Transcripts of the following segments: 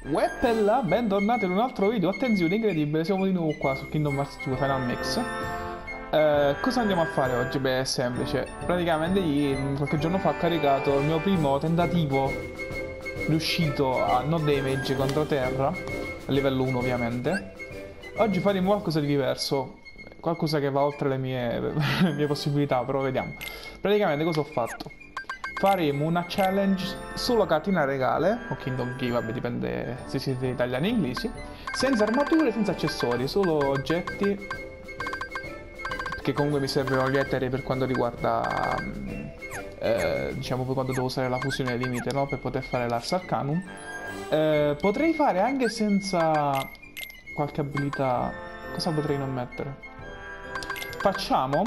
Weppella, bentornati in un altro video. Attenzione, incredibile, siamo di nuovo qua su Kingdom Hearts 2 Final Mix. Cosa andiamo a fare oggi? Beh, è semplice. Praticamente qualche giorno fa ho caricato il mio primo tentativo riuscito a no damage contro terra, a livello 1 ovviamente. Oggi faremo qualcosa di diverso, qualcosa che va oltre le mie possibilità, però vediamo. Praticamente cosa ho fatto? Faremo una challenge solo catena regale, o Kingdom Key, vabbè dipende se siete italiani o inglesi, senza armature, senza accessori, solo oggetti, che comunque mi servono gli eteri per quanto riguarda, diciamo poi quando devo usare la fusione limite, no? Per poter fare l'Ars Arcanum. Potrei fare anche senza qualche abilità, cosa potrei non mettere? Facciamo...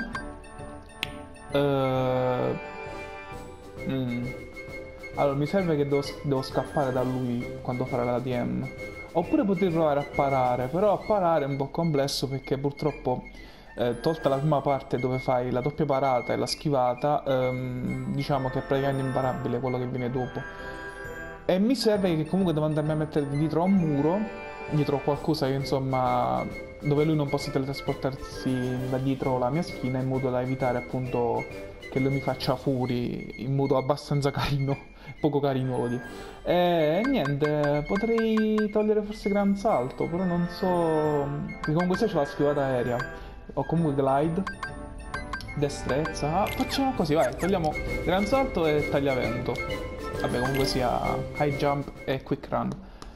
Allora, mi serve che devo scappare da lui quando farà la DM. Oppure potrei provare a parare, però a parare è un po' complesso perché purtroppo, tolta la prima parte dove fai la doppia parata e la schivata, diciamo che è praticamente imparabile quello che viene dopo. E mi serve che comunque devo andarmi a mettere dietro a un muro, dietro a qualcosa che insomma, dove lui non possa teletrasportarsi da dietro la mia schiena, in modo da evitare appunto che lui mi faccia furi in modo abbastanza carino, poco carino lo dico. E niente, potrei togliere forse gran salto, però non so, perché comunque se c'è la schivata aerea, o comunque glide, destrezza, facciamo così, vai, togliamo gran salto e tagliavento. Vabbè, comunque sia high jump e quick run.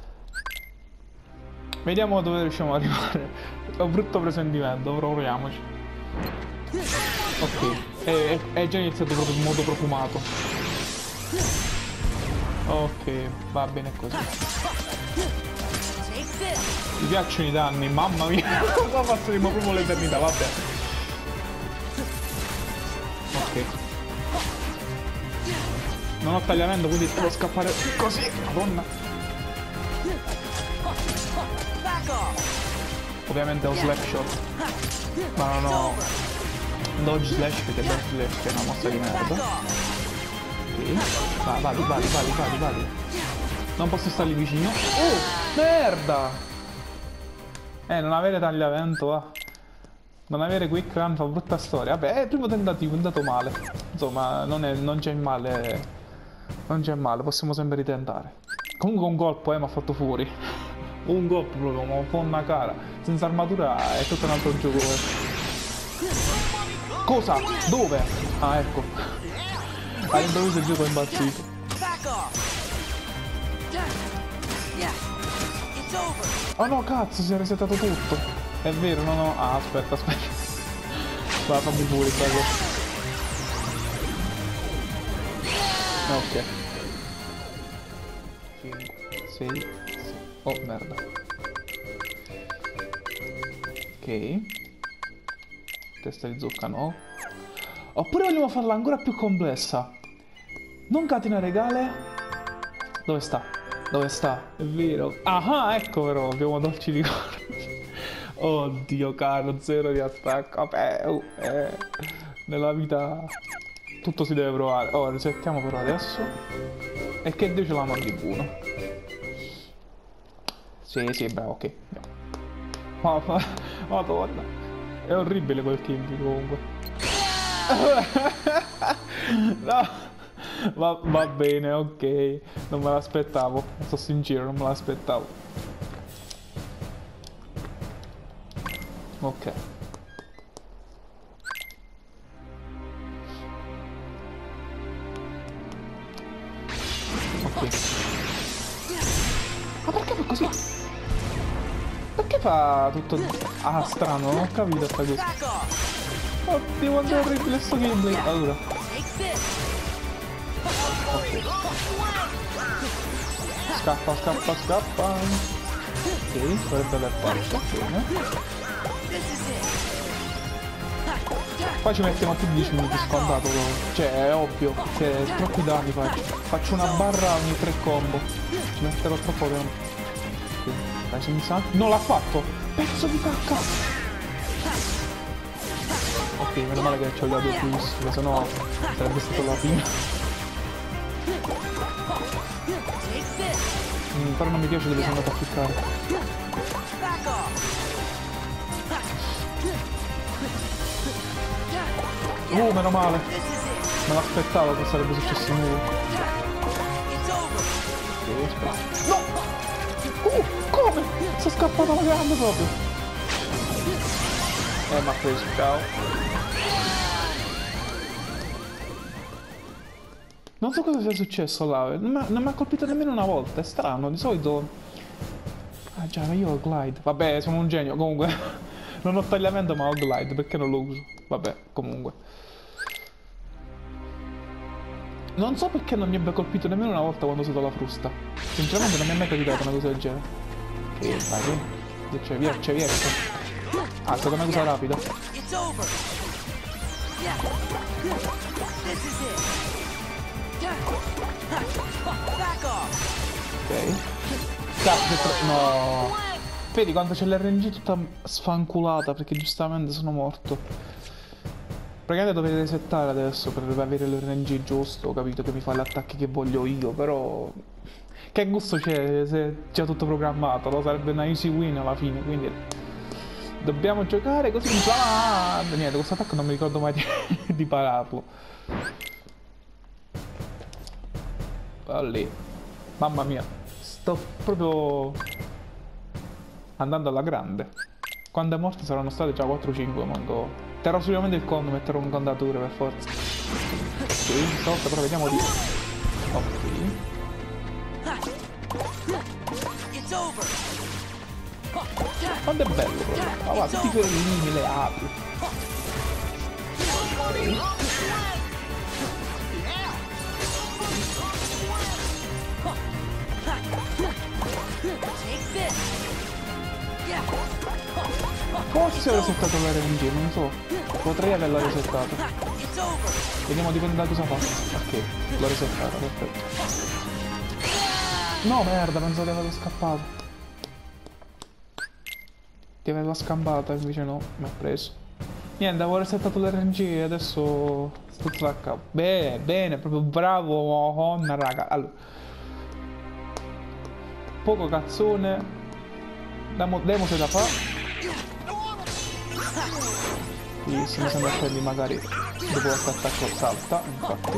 Vediamo dove riusciamo ad arrivare. Ho un brutto presentimento, proviamoci. Ok, è già iniziato proprio in modo profumato. Ok, va bene così. Mi piacciono i danni, mamma mia. Qua passeremo proprio l'eternità, vabbè. Ok. Non ho tagliamento, quindi devo scappare così, madonna. Ovviamente ho slap shot, ma non ho dodge slash perché dodge slash è una mossa di merda. Ok, vadi. Non posso stargli vicino. Oh, merda! Non avere tagliamento, va. Non avere quick run fa brutta storia. Vabbè, è il primo tentativo, è andato male. Insomma, non c'è male. Non c'è male, possiamo sempre ritentare. Comunque un colpo, mi ha fatto fuori. Un colpo proprio, un po' una cara. Senza armatura è tutto un altro gioco. Cosa? Dove? Ah, ecco. All'improvviso il gioco è impazzito. Oh no, cazzo, si è resettato tutto. È vero, no. Ah, aspetta. Va, fammi fuori, bello. Ok. 5, 6. Oh, merda. Ok. Testa di zucca, no. Oppure vogliamo farla ancora più complessa. Non catena regale. Dove sta? Dove sta? È vero. Ah, ecco però, abbiamo dolci di corni. Oddio caro, zero di attacco. Vabbè, nella vita tutto si deve provare. Oh, resettiamo però adesso. E che Dio ce la mandi buono. Sì, bravo, ok. Madonna. È orribile quel King comunque. No. Va bene, ok. Non me l'aspettavo. Sono sincero, non me l'aspettavo. Ok. Ma perché fa così? Perché fa tutto... Ah, strano, non ho capito sta cosa. Oddio, quanto è orribile sto gameplay. Allora. Ok. Scappa. Ok, dovrebbe aver fatto. Bene. Poi ci mettiamo più di 10 minuti scontato. Cioè, è ovvio che troppi danni faccio. Faccio una barra ogni 3 combo. Ci metterò troppo tempo. Dai, senza... Non l'ha fatto! Pezzo di cacca! Ok, meno male che c'ho gli audio plus, perché sennò sarebbe stato la fine. Però non mi piace dove sono andato a cliccare. Meno male. Me l'aspettavo che sarebbe successo nuovo. No! Come? Sono scappato alla grande proprio. Mi ha preso, ciao. Non so cosa sia successo là, non mi ha colpito nemmeno una volta, è strano, di solito... Ah già, ma io ho glide, vabbè, sono un genio, comunque, non ho tagliamento ma ho glide, perché non lo uso? Vabbè, comunque. Non so perché non mi abbia colpito nemmeno una volta quando ho usato la frusta, sinceramente non mi è mai capitato una cosa del genere. Che vai, c'è via, c'è via. Ah, è stata una cosa rapida. Ok. Cazzo, no. Vedi quando c'è l'RNG tutta sfanculata perché giustamente sono morto. Praticamente dovrei resettare adesso per avere l'RNG giusto. Ho capito che mi fa gli attacchi che voglio io, però... Che gusto c'è se è già tutto programmato, no? Sarebbe una easy win alla fine, quindi... Dobbiamo giocare così in plan. Niente, questo attacco non mi ricordo mai di pararlo. Lì. Mamma mia. Sto proprio andando alla grande. Quando è morto saranno state già 4-5, manco. Terrò sicuramente il conto, metterò un contatore per forza. Ok, sotto, però vediamo di... Ok. Quanto è bello proprio. Ma guarda, tutti i fiorellini, le api. Ok. Forse ho resettato l'RNG, non so. Potrei averla resettata. Vediamo, dipende da cosa fa. Ok, l'ho resettata, perfetto. No, merda, pensavo di averlo scappato. Ti aveva scampata, invece no, mi ha preso. Niente, avevo resettato l'RNG e adesso sto tutto da capo. Bene, bene, proprio bravo, Honna, raga. Allora, poco cazzone. Demo se da fa. Sì, se mi sembra quelli magari dopo questo attacco salta, infatti.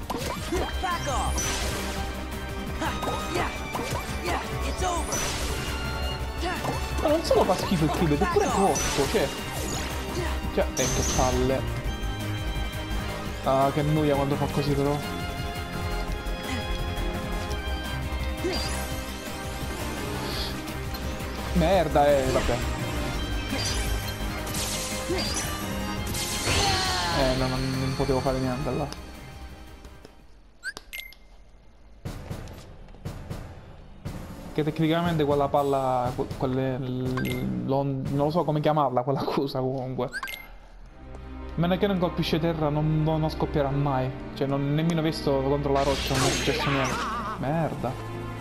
Ma non solo fa schifo il kill, è pure corto, cioè... che palle. Ah, che noia quando fa così però. Merda, vabbè. No, non potevo fare niente là. Che tecnicamente quella palla, non lo so come chiamarla, quella cosa comunque. A meno che non colpisce terra non scoppierà mai. Cioè nemmeno visto contro la roccia non è successo niente. Merda.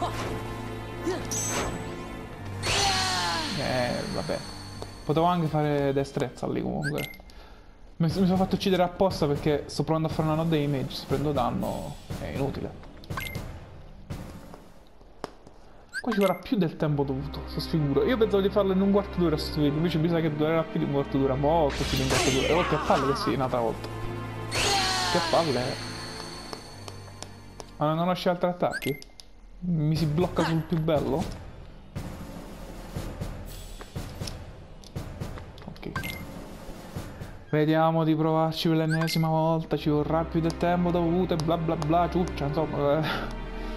Vabbè. Potevo anche fare destrezza lì comunque. Mi sono fatto uccidere apposta perché sto provando a fare una node image, se prendo danno è inutile. Qua ci vorrà più del tempo dovuto, sono sicuro. Io pensavo di farlo in un quarto d'ora sto video, invece mi sa che durerà più di un quarto d'ora, molto più di un quarto d'ora. E oltre a palle che sì, un'altra volta. Che palle. Ma non lascia altri attacchi? Mi si blocca sul più bello? Ok. Vediamo di provarci per l'ennesima volta, ci vorrà più del tempo dovuto e bla bla bla, ciuccia, insomma.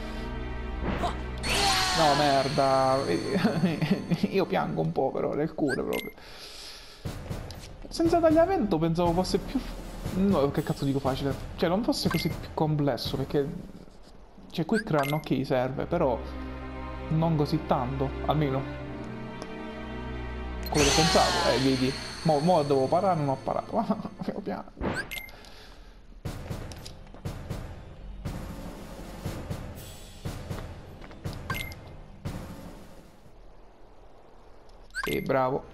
No, merda. Io piango un po' però, nel cuore proprio. Senza tagliamento pensavo fosse più... No, che cazzo dico facile? Cioè, non fosse così più complesso, perché... Cioè, quick run ok serve, però... Non così tanto, almeno. Quello che pensavo, vedi. Mo devo parare, non ho parato. Io piango. Sì, bravo.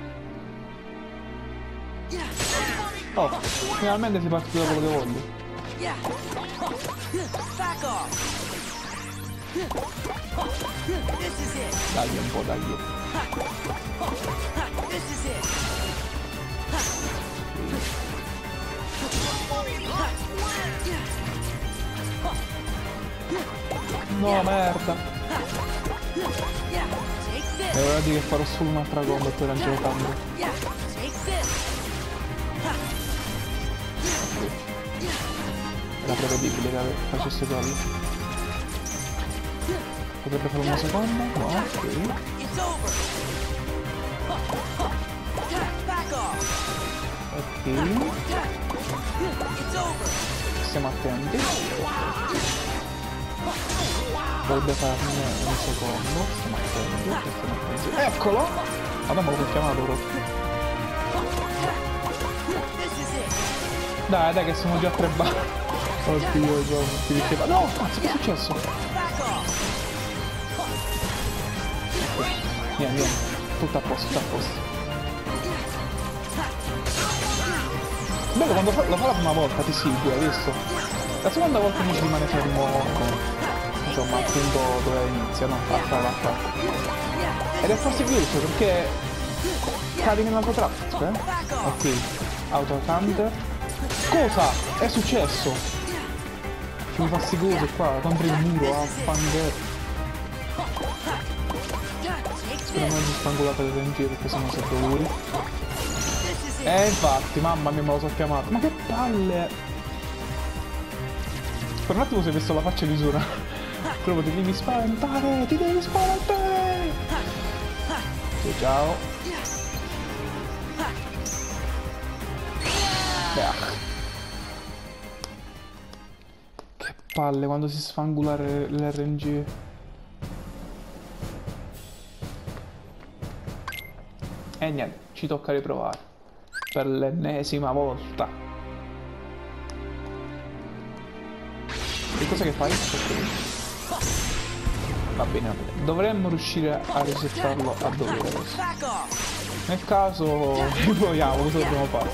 Oh, finalmente si parte da quello che voglio. Dagli un po', dagli. No, merda. E ora dire che farò solo un'altra combo e poi lancio la cambio. Era prevedibile che facesse quello. Potrebbe fare una seconda? No, ok. Ok. Stiamo attenti. Dovrebbe farne un secondo. Stiamo attenti. Eccolo! Vabbè, ma l'ho chiamato ora. Dai, che sono già 3 bar. Oddio, ti diceva. No, cazzo, che è successo? Niente, tutto a posto, tutto a posto. Bello, quando lo fa la prima volta ti segue, hai visto? La seconda volta invece rimane fermo, insomma, al punto dove inizia, no? A fare l'attacco. Ed è forse giusto, perché cadi nella tua trappola, Ok, autocant. Cosa è successo? Ci mi fa cose qua contro il muro a fangare. Spero non mi spangolate le in perché sennò siete duri. Infatti, mamma mia, me lo so chiamato. Ma che palle! Per un attimo si è visto la faccia di Sura. Proprio ti devi spaventare, ti devi spaventare! Sì, ciao. Che palle quando si sfangula l'RNG. E niente, ci tocca riprovare. Per l'ennesima volta. E cosa che fai? Ok. Va bene, va bene. Dovremmo riuscire a resettarlo a dovere adesso. Nel caso riproviamo, cosa dobbiamo fare?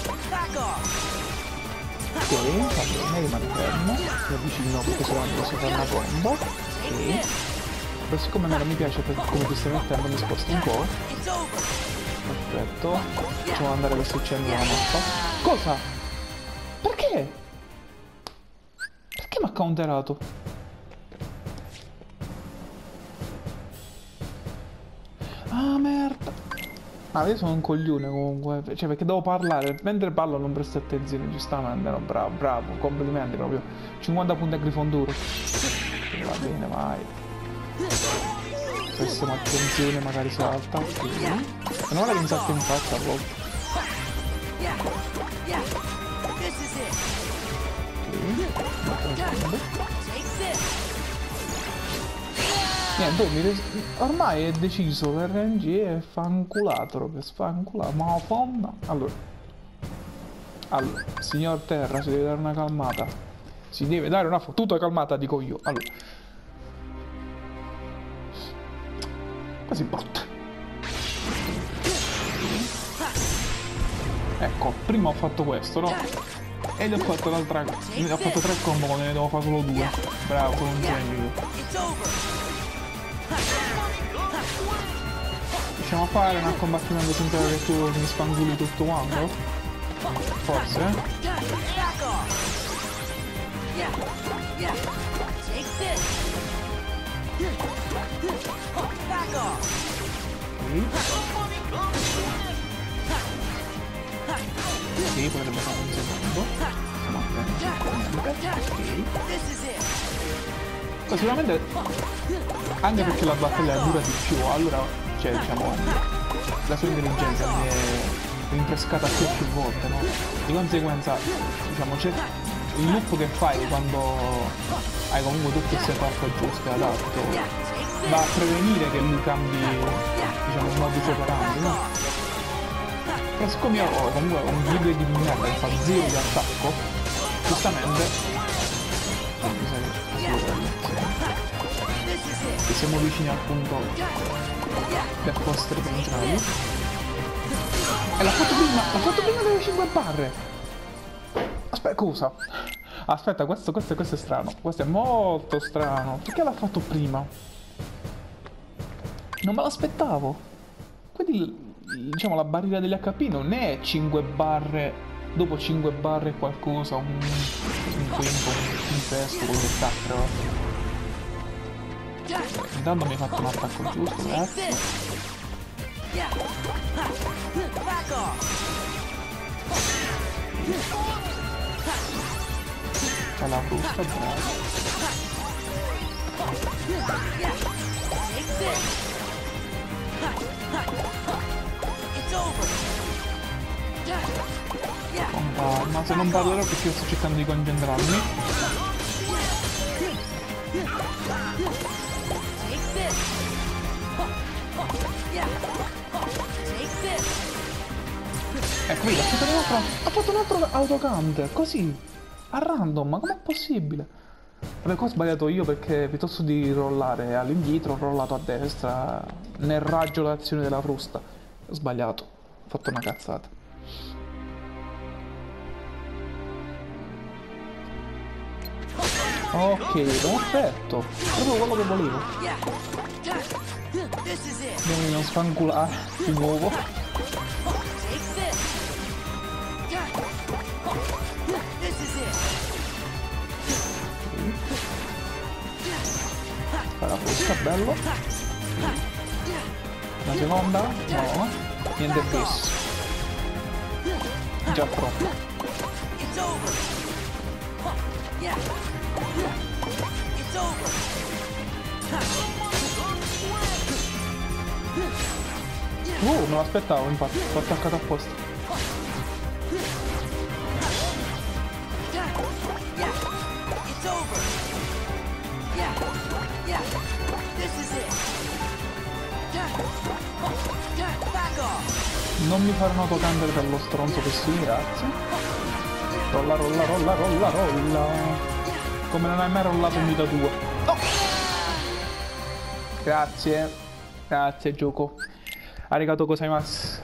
Ok, va bene, rimane fermo. Mi avvicino perché se no non posso fare una combo. Ok. Però siccome non mi piace per come ti stai mettendo mi sposto un po'. Perfetto. Facciamo andare che succede nella mappa. Cosa? Perché? Perché mi ha counterato? Ah, merda. Ah, io sono un coglione comunque. Cioè, perché devo parlare. Mentre parlo non presto attenzione, giustamente. No, bravo, bravo. Complimenti proprio. 50 punti a Grifonduro. Va bene, vai. Prestiamo attenzione, magari salta. Ok. E non è che mi salta in faccia a volte. Niente, ormai è deciso l'RNG è fanculato, proprio sfanculato, ma fonda. Allora, signor Terra, si deve dare una calmata. Si deve dare una fottuta calmata, dico io. Allora. Quasi botte. Ecco, prima ho fatto questo, no? E gli ho fatto l'altra. Ho fatto 3 combo quando ne devo fare solo 2. Bravo, sono un genio. Riusciamo a fare un combattimento senza che tu mi spanguli tutto quanto? Forse? Sì, potrebbe fare un secondo. Siamo attenti. Ok. Sicuramente anche perché la battaglia dura di più, allora cioè diciamo la sua intelligenza mi è rinfrescata più volte, no? Di conseguenza diciamo c'è il loop che fai quando hai comunque tutte queste tappe giuste adatto va a prevenire che lui cambi diciamo in modi separati, no? Però siccome io ho comunque un video di merda che fa 0 di attacco, giustamente e siamo vicini al punto per poster centrali e l'ha fatto prima delle 5 barre. Aspetta, cosa? Aspetta, questo è strano. Questo è molto strano. Perché l'ha fatto prima? Non me l'aspettavo. Quindi, diciamo, la barriera degli HP non è 5 barre. Dopo 5 barre e qualcosa, un tempo, un testo, quello che cacchio. Intanto mi hai fatto un attacco giusto, grazie. C'è la frusta, bravo. Ma se non parlerò perché io sto cercando di concentrarmi. Ecco, vedi, ha fatto un altro autocounter, così, a random, ma com'è possibile? Vabbè, qua ho sbagliato io perché piuttosto di rollare all'indietro ho rollato a destra nel raggio l'azione della frusta. Ho sbagliato, ho fatto una cazzata. Ok, perfetto, proprio quello che volevo. Devi non sfanculare di nuovo. La frusta, bello. La seconda? No, niente bis. Già troppo. Me lo aspettavo, infatti, l'ho attaccato apposta. Non mi fare un autocounter per lo stronzo che sì, grazie. Rolla, rolla, rolla, rolla, rolla. Come non hai mai rollato in vita tua. Oh! Grazie. Grazie, gioco. Arigato gozaimasu.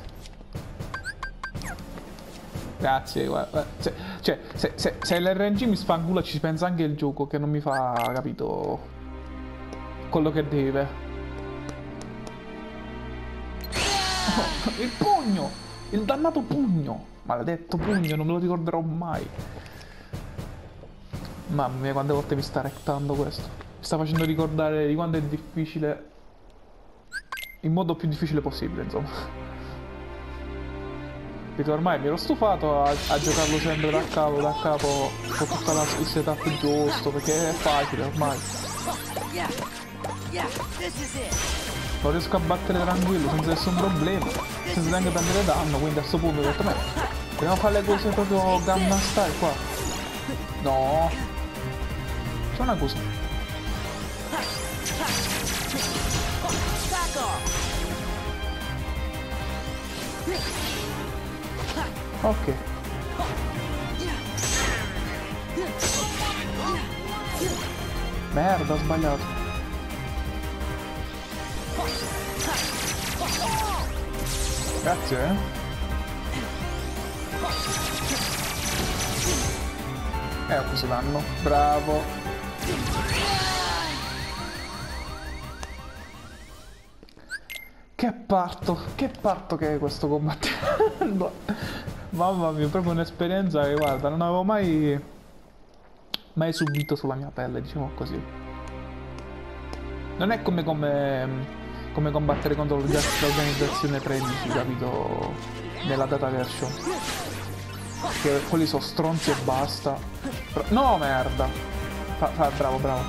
Grazie, guarda. Se l'RNG mi spangula ci pensa anche il gioco che non mi fa, capito, quello che deve. Oh, il pugno! Il dannato pugno! Maledetto pugno, non me lo ricorderò mai. Mamma mia, quante volte mi sta rectando questo. Mi sta facendo ricordare di quanto è difficile. In modo più difficile possibile, insomma. Perché ormai mi ero stufato a giocarlo sempre da capo, con tutta il setup giusto, perché è facile ormai. Lo riesco a battere tranquillo, senza nessun problema, senza neanche prendere danno, quindi a questo punto ho detto, beh, dobbiamo fare le cose proprio Gangnam Style qua. No. C'è una cosa. Ok. Merda, ho sbagliato. Grazie, ho preso danno. Bravo. Che parto che è questo combattimento. Mamma mia, proprio un'esperienza che, guarda, non avevo mai subito sulla mia pelle, diciamo così. Non è come combattere contro l'organizzazione 13, capito? Nella data version. Che quelli sono stronzi e basta. No, merda. Bravo.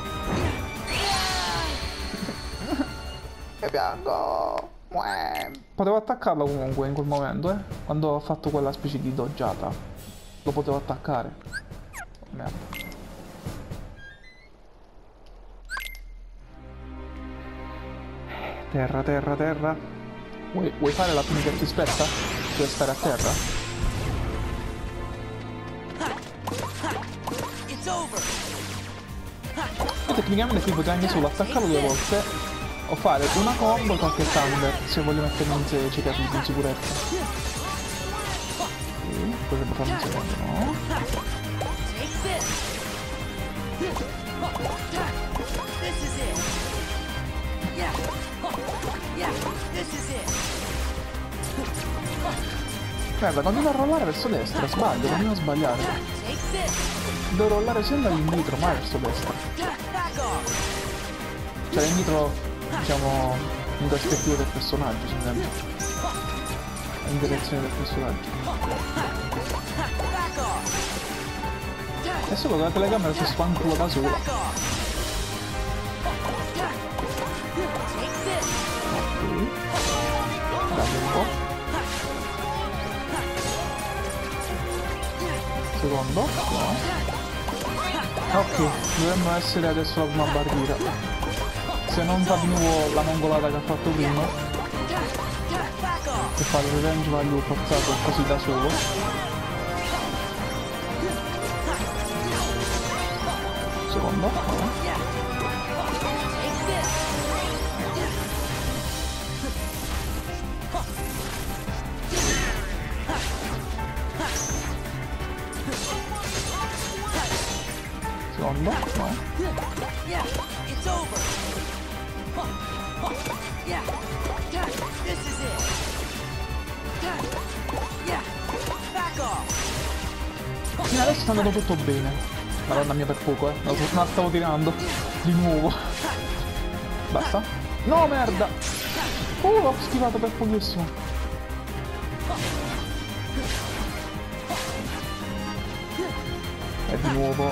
Che piango. Potevo attaccarlo comunque in quel momento, quando ho fatto quella specie di doggiata. Lo potevo attaccare. Merda. Terra. Vuoi fare la tunica che ti spetta? Vuoi stare a terra? E tecnicamente qui potrei anche solo attaccarlo 2 volte o fare una combo e qualche thunder se voglio mettermi in cicatrici in sicurezza. Potrebbe farlo un secondo, no? Guarda, continua a rollare verso destra, sbaglio, continua a sbagliare. Devo rollare sempre all'indietro, mai verso destra. Cioè l'indietro, diciamo, in prospettiva del personaggio, si intende. In direzione del personaggio. E solo con la telecamera si spancula da sola. Ok. Dammi un po'. Secondo? No. Ok, dovremmo essere adesso la prima barriera. Se non fa di nuovo la mongolata che ha fatto prima, che fa il revenge value forzato così da solo. Secondo? No. Secondo? No. Adesso sta andando tutto bene. Madonna mia, per poco, la stavo tirando. Di nuovo. Basta? No, merda! L'ho schivato per pochissimo. E di nuovo.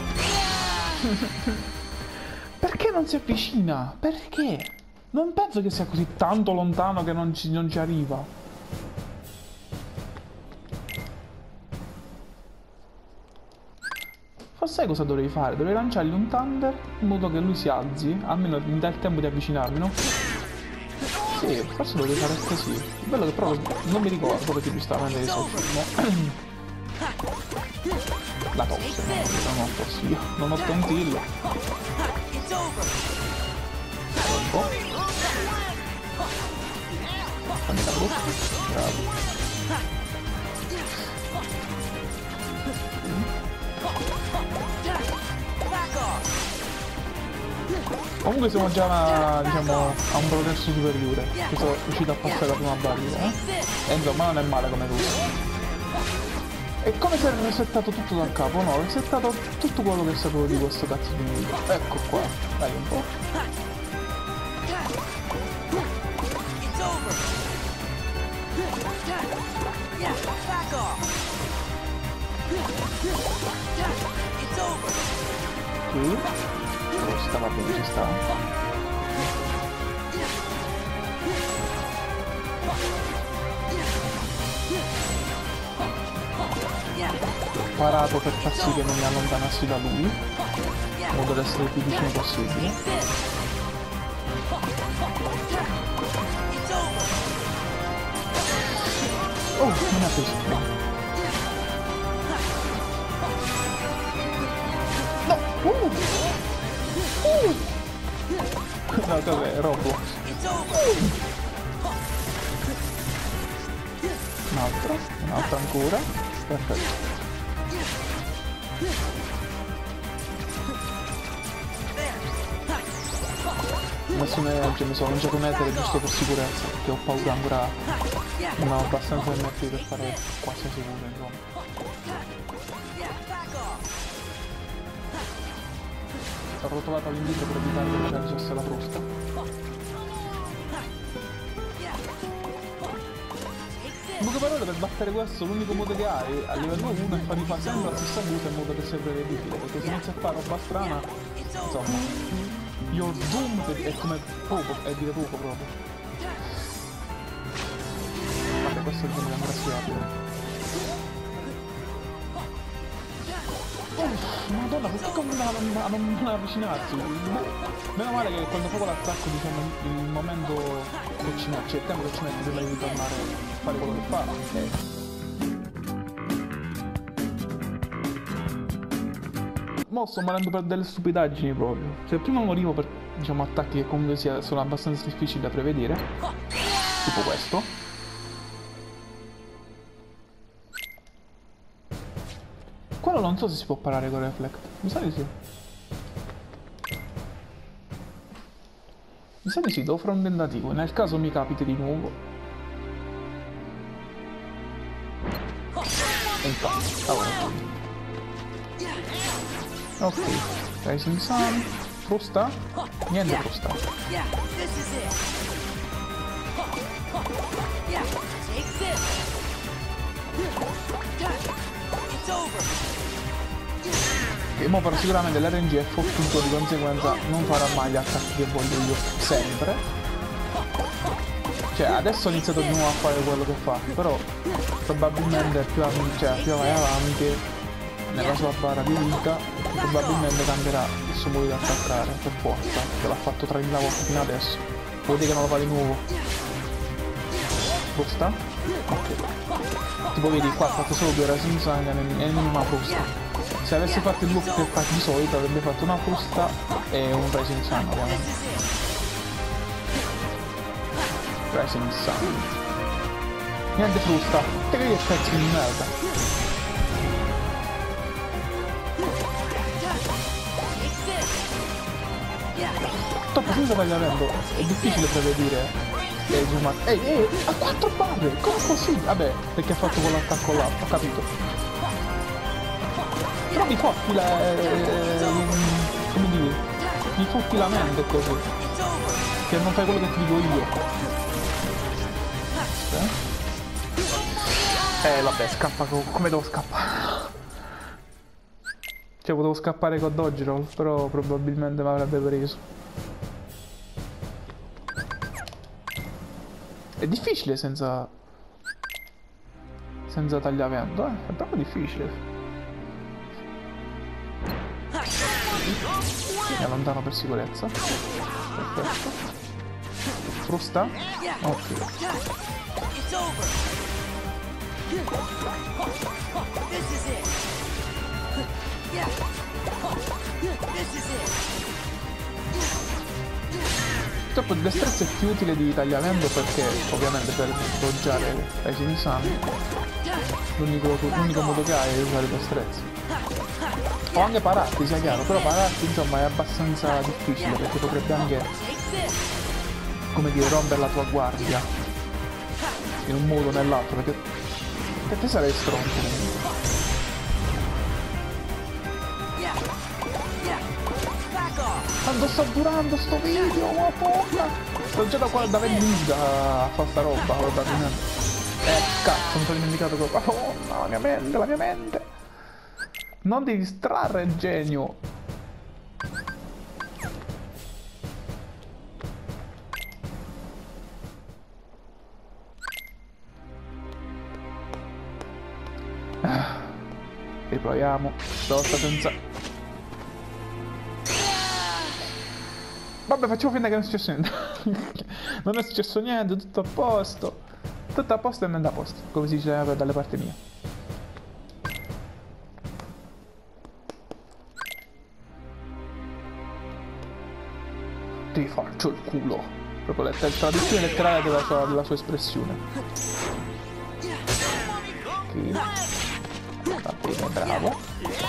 Perché non si avvicina? Perché? Non penso che sia così tanto lontano che non ci arriva. Sai cosa dovrei fare? Dovrei lanciargli un thunder in modo che lui si alzi, almeno mi dà il tempo di avvicinarmi, no? Sì, forse dovrei fare così. Il bello che però non mi ricordo perché giustamente adesso la tosse, no? Non ho tosse io, non ho tontillo. Un po'. Fammi la brutta. Bravo. Comunque siamo già, diciamo, a un progresso superiore. Che sono riuscito a passare la prima barriera, E insomma non è male come tutto. È come se resettato tutto da capo, no? Ho resettato tutto quello che sapevo di questo cazzo di video. Ecco qua, dai un po'. Sì. Va bene, ci sta. Parato per far sì che non mi allontanassi da lui, in modo da essere il più vicino possibile. Oh, non ha preso. No! No, cos'è? Roblox. Un'altra ancora. Perfetto. Adesso mi sono lanciato un etere giusto per sicurezza, perché ho paura ancora. Non ho abbastanza MF per fare quasi sicuro, insomma. Ho rotolato all'indietro per evitare che mi realizzesse la frusta. In poche parole, per battere questo l'unico modo che hai a livello 1 è far rifare sempre la stessa cosa in modo che sia prevedibile, perché se inizia a fare roba strana, insomma, your doom è come poco, è dire poco proprio. Vabbè, questo è il gioco ancora sfidabile. Madonna, perché continua a non avvicinarsi? Meno male che quando proprio l'attacco, diciamo, il momento che ci mette, c'è il tempo che ci mette prima di tornare a fare quello che fa. Mo sto morendo per delle stupidaggini proprio. Se prima morivo per, diciamo, attacchi che comunque sono abbastanza difficili da prevedere, tipo questo. Quello non so se si può parare con Reflect. Mi sa di sì. Mi sa di sì, devo fare un tentativo. Nel caso mi capiti di nuovo. infatti, ora. Ok, Rising Sun, frusta? Niente frusta. E mo però sicuramente l'RNG è fottuto, di conseguenza non farà mai gli attacchi che voglio io, sempre. Cioè adesso ho iniziato di nuovo a fare quello che fa, però probabilmente più vai avanti nella sua barra di vita, probabilmente cambierà il suo modo di attaccare, per forza, che l'ha fatto 30 volte fino adesso. Vuol dire che non lo fa di nuovo. Frusta? Ok. Tipo vedi qua ha fatto solo 2 Rising Sun e una frusta. Se avessi fatto il loop che fa di solito avrebbe fatto una frusta e un Rising Sun ovviamente. Rising Sun. Niente frusta. Che pezzi di merda. Troppo senza tagliamento. È difficile prevedere. Ehi, a 4 barre! Come è possibile? Vabbè, perché ha fatto quell'attacco là, ho capito. Però mi fotti la... come dire? Mi fotti la mente così. Che non fai quello che ti dico io. Vabbè, scappa come devo scappare? Cioè potevo scappare con dodge roll, però probabilmente mi avrebbe preso. È difficile senza tagliamento, è proprio difficile. Mi allontano per sicurezza. Perfetto. Frusta? Ok. Purtroppo il destrezza è più utile di tagliamento perché ovviamente per doggiare Rising Sun l'unico modo che hai è usare il destrezza. O anche pararti, sia chiaro, però pararti insomma è abbastanza difficile perché potrebbe anche, come dire, rompere la tua guardia in un modo o nell'altro, perché te sarei stronzo comunque. Quando sto durando sto video, ma porca! Sto già da 20 minuti a fare sta roba, probabilmente. Cazzo, mi sono dimenticato che... Oh, no, la mia mente! Non ti distrarre, genio! Riproviamo. Stavolta senza... Vabbè, facciamo finta che non è successo niente. Non è successo niente, tutto a posto. Tutto a posto e niente a posto, come si dice dalle parti mie. Ti faccio il culo. Proprio la traduzione letterale della sua espressione. Ok. Va bene, bravo.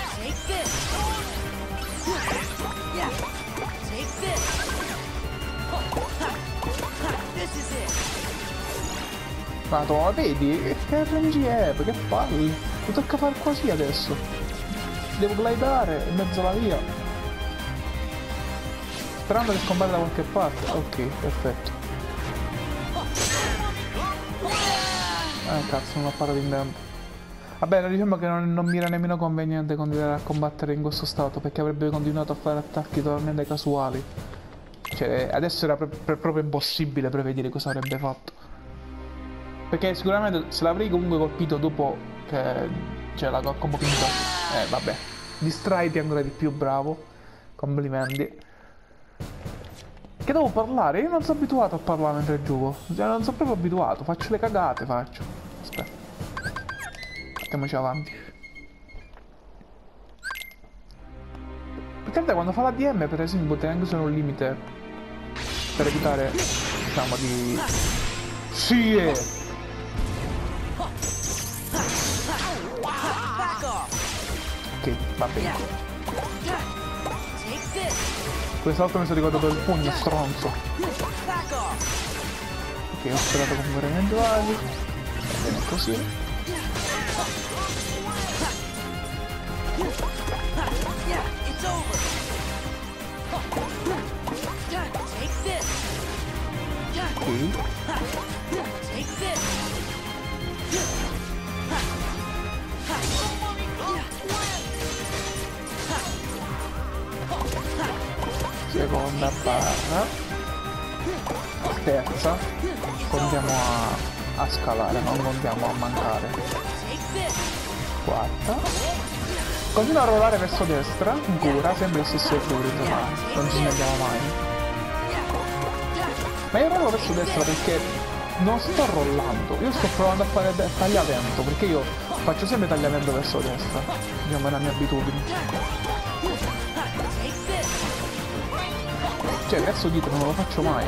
Madonna, vedi? Che RNG è? Perché parli? Mi tocca fare così adesso. Devo glidare in mezzo alla via. Sperando che scompare da qualche parte. Ok, perfetto. Cazzo, non ho parlato in tempo. Vabbè, diciamo che non mi era nemmeno conveniente continuare a combattere in questo stato, perché avrebbe continuato a fare attacchi totalmente casuali. Cioè, adesso era proprio impossibile prevedere cosa avrebbe fatto. Perché sicuramente se l'avrei comunque colpito dopo che... cioè la combo finita. Vabbè. Distraiti ancora di più, bravo. Complimenti. Che devo parlare? Io non sono abituato a parlare mentre gioco. Cioè, non sono proprio abituato. Faccio le cagate, faccio. Aspetta. Mettiamoci avanti. Perché quando fa la DM, per esempio, potete anche usare un limite per evitare, diciamo, di... Sì! Ok, va bene. Quest'altro mi sono ricordato il pugno stronzo. Ok, ho sperato con veramente quasi. Va bene così. seconda barra, terza, contiamo a scalare, non contiamo a mancare, quarta, continua a rollare verso destra, ancora, sempre gli stessi errori, ma non ci sbagliamo mai. Ma io rollo verso destra perché non sto rollando, io sto provando a fare tagliamento, perché io faccio sempre tagliamento verso destra, diciamo è la mia abitudine. Cioè verso dietro non lo faccio mai.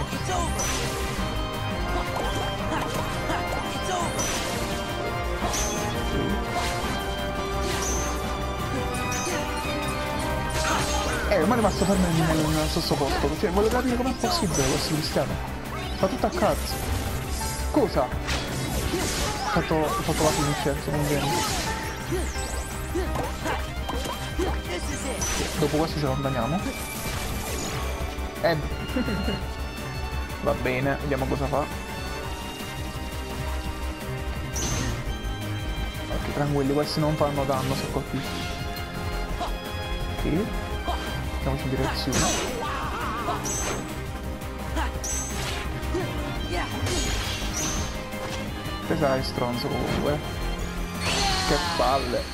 Ma è rimasto fermo nello stesso posto. Cioè voglio capire com'è possibile questo Cristiano. Fa tutto a cazzo. Cosa? Ho fatto la finisce, non viene. Dopo questo ce lo andiamo. Va bene, vediamo cosa fa. Ok, tranquilli, questi non fanno danno se colpisci. Ok. Andiamoci in direzione. Te sarai stronzo comunque. Che palle.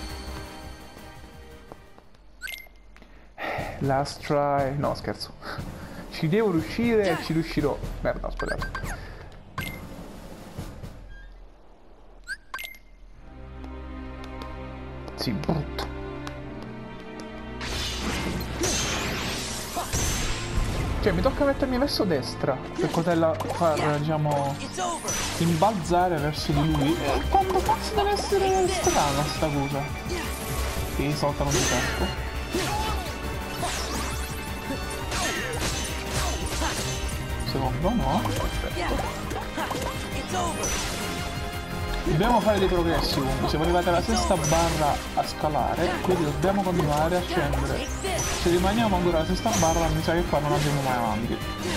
Last try. No, scherzo. Ci devo riuscire e ci riuscirò. Merda, aspettate. Sì, brutto. Cioè, mi tocca mettermi verso destra per poterla far, diciamo, imbalzare verso di lui. Quando cazzo deve essere strana sta cosa? Sì, stavolta non ti casco. Secondo, no? Perfetto. Dobbiamo fare dei progressi comunque, siamo arrivati alla sesta barra a scalare, quindi dobbiamo continuare a scendere. Se rimaniamo ancora alla sesta barra mi sa che qua non andiamo mai avanti.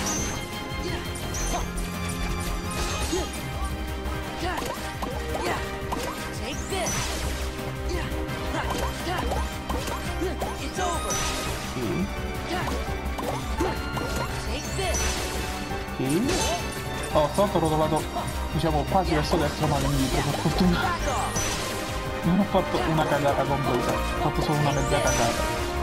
Oh, stavolta ho rotolato, diciamo, quasi verso destra ma indietro, per fortuna. Non ho fatto una cagata completa, ho fatto solo una mezza cagata.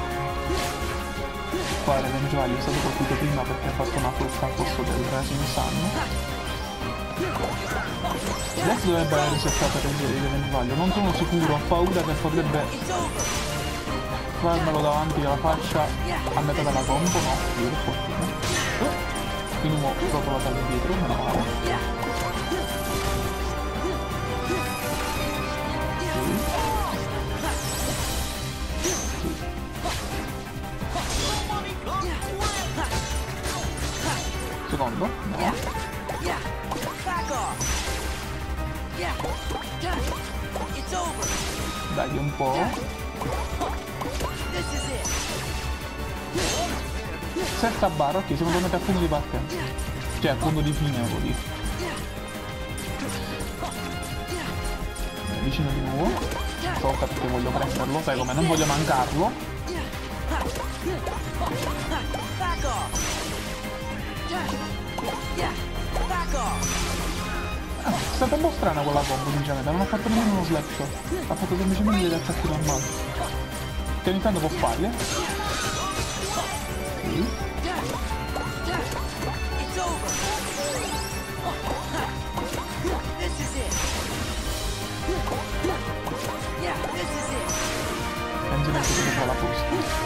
Qua l'eventuale è stato colpito prima perché ha fatto una frutta al posto del Rising Sun. Adesso dovrebbe aver risettato l'eventuale, non sono sicuro, ho paura che potrebbe farmelo davanti alla faccia a metà della combo, no, per fortuna. Di nuovo rotolato all'indietro, meno male. Secondo? No. Dai un po'. Sesta barra, ok, siamo tornati al punto di partenza. Cioè al punto di fine, vuol dire. Vicino di nuovo. Tocca perché voglio prenderlo, sai come? Non voglio mancarlo. È stata un po' strana quella combo, sinceramente, non ha fatto nemmeno uno slap shot. Ha fatto semplicemente degli attacchi normali. Che ogni tanto può farli, Penso che sia dopo la posta.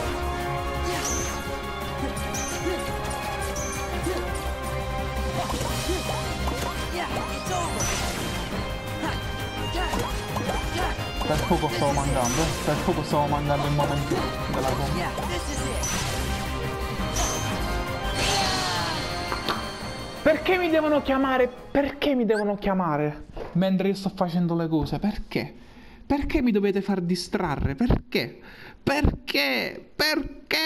Per poco stavo mandando il momento della combo. Perché mi devono chiamare? Perché mi devono chiamare? Mentre io sto facendo le cose, perché? Perché mi dovete far distrarre? Perché? Perché? Perché?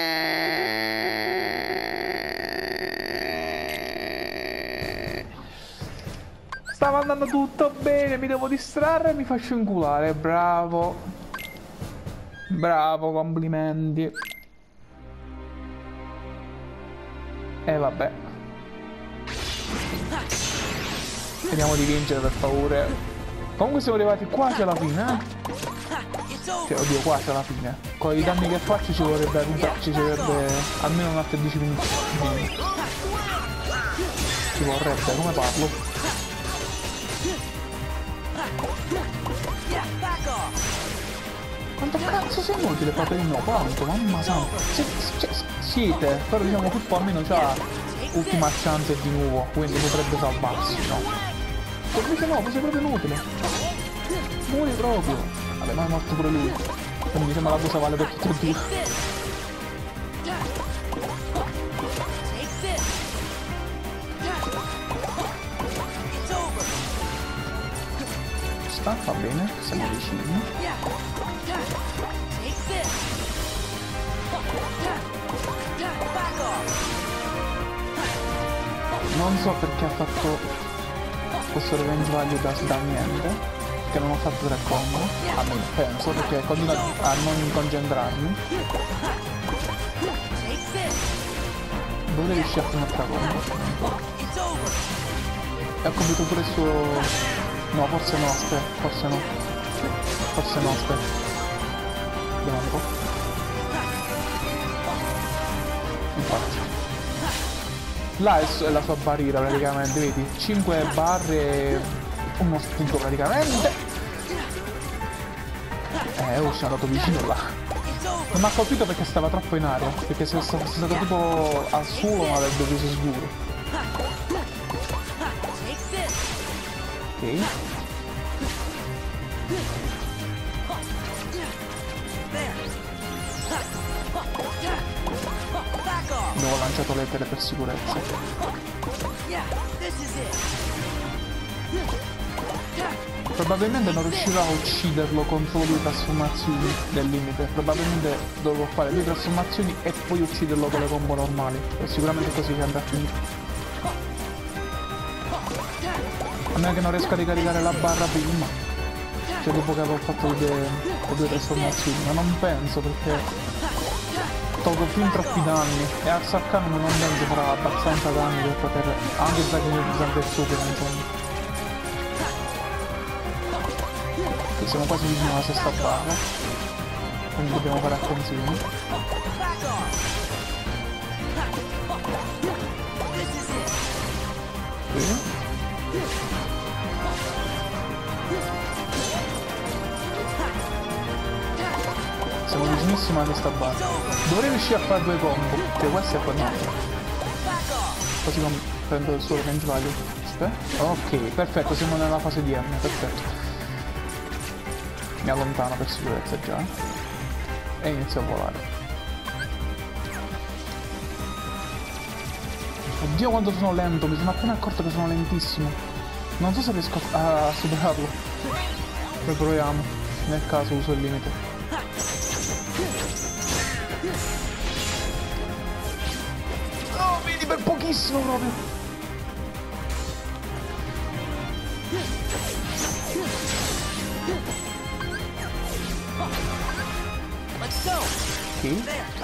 Stava andando tutto bene, mi devo distrarre e mi faccio inculare. Bravo. Bravo, complimenti. vabbè. Speriamo di vincere per favore. Comunque siamo arrivati quasi alla fine, eh? Cioè, oddio, quasi alla fine. Con i danni che faccio ci vorrebbe almeno un altro 10 minuti. Ci vorrebbe, come parlo? Quanto cazzo sei inutile, Paperino? Quanto? Mamma santa. Siete, però diciamo Pippo almeno c'ha ultima chance di nuovo, quindi potrebbe salvarsi, no? Invece no, sei proprio inutile. Muori proprio. Vabbè, ma è morto pure lui. Quindi sembra la cosa vale per tutti e due. Va bene, siamo vicini. Non so perché ha fatto questo revenge value da niente, che non ho fatto 3 combo, almeno penso, perché continuo a non concentrarmi. Dovrei riuscire a fare un'altra combo. E ho compiuto pure il suo... No, forse no, aspetta, forse no. Forse no, aspetta. Vediamo un po'. Infatti. Là è la sua barriera praticamente, vedi? 5 barre e uno sputo praticamente. Oh, sono andato vicino là. Non mi ha colpito perché stava troppo in aria. Perché se fosse stato tipo al suolo mi avrebbe preso sicuro. Ok. Dove ho lanciato lettere per sicurezza. Probabilmente non riuscirò a ucciderlo con solo 2 trasformazioni del limite. Probabilmente dovrò fare 2 trasformazioni e poi ucciderlo con le combo normali. E sicuramente così che andrà a finire. A meno che non riesco a ricaricare la barra prima, cioè dopo che avevo fatto le 2 trasformazioni, ma non penso perché tolgo fin troppi danni e Arsaccano non penso farà abbastanza danni per poter anche usare il super, insomma. Qui siamo quasi vicino alla sesta barra, quindi dobbiamo fare attenzione. Qui. Siamo vicinissimo a questa barra. Dovrei riuscire a fare 2 combo. Cioè questo è quello. Così prendo il suo range value. Aspetta. Ok, perfetto, siamo nella fase di M, perfetto. Mi allontano per sicurezza già. E inizio a volare. Oddio quanto sono lento, mi sono appena accorto che sono lentissimo. Non so se riesco a superarlo. Poi proviamo. Nel caso uso il limite. Oh, vedi per pochissimo proprio. Sì.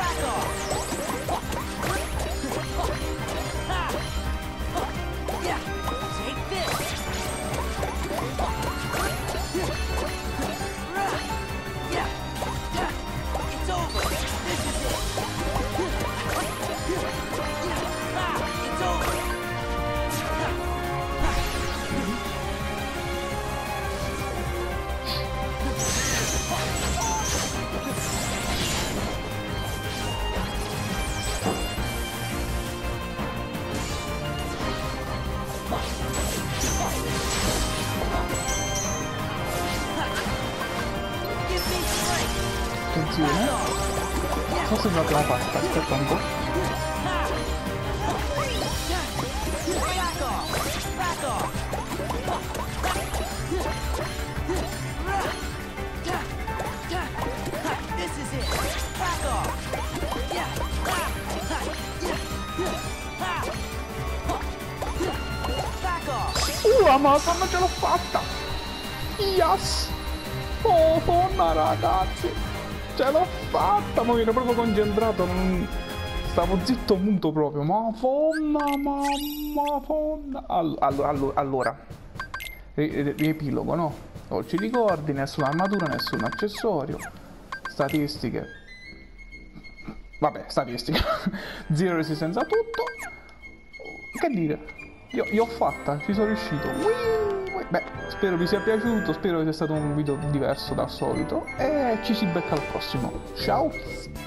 Attenzione. Forse ce l'abbiamo fatta, aspetta un po'. La Madonna, ce l'ho fatta! Yes! Oh, donna ragazzi! Ce l'ho fatta! Ma mi ero proprio concentrato, stavo zitto muto proprio. Ma fonna. Allora, riepilogo, no? Dolci ricordi, nessuna armatura, nessun accessorio. Statistiche. Vabbè, statistica. Zero resistenza a tutto. Che dire? Io ho fatta, ci sono riuscito. Beh, spero vi sia piaciuto, spero che sia stato un video diverso dal solito. E ci si becca al prossimo. Ciao!